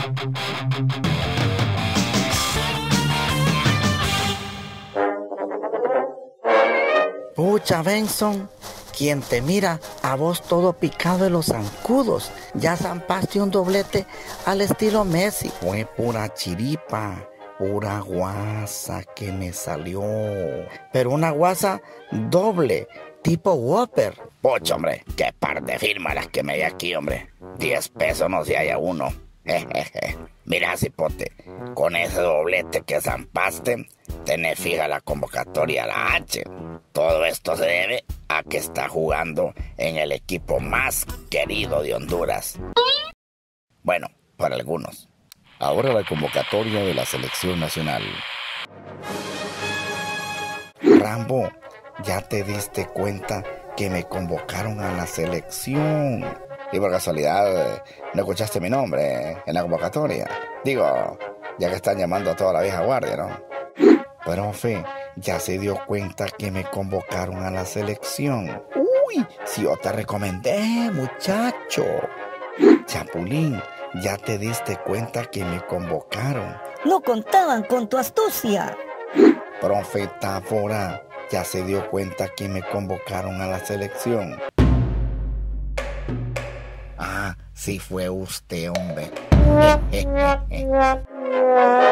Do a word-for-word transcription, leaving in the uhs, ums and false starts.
Pucha, Benson, quien te mira a vos todo picado de los zancudos. Ya zampaste un doblete al estilo Messi. Fue pura chiripa, pura guasa que me salió. Pero una guasa doble, tipo Whopper. Pucha, hombre, qué par de firmas las que me hay aquí, hombre. Diez pesos no se haya uno. Mira, cipote, con ese doblete que zampaste, tenés fija la convocatoria a la H. Todo esto se debe a que está jugando en el equipo más querido de Honduras. Bueno, para algunos. Ahora la convocatoria de la selección nacional. Rambo, ¿ya te diste cuenta que me convocaron a la selección? Y por casualidad, ¿no escuchaste mi nombre en la convocatoria? Digo, ya que están llamando a toda la vieja guardia, ¿no? Profe, ¿ya se dio cuenta que me convocaron a la selección? Uy, si yo te recomendé, muchacho. Chapulín, ¿ya te diste cuenta que me convocaron? No contaban con tu astucia. Profe Táfora, ¿ya se dio cuenta que me convocaron a la selección? Ah, sí fue usted, hombre.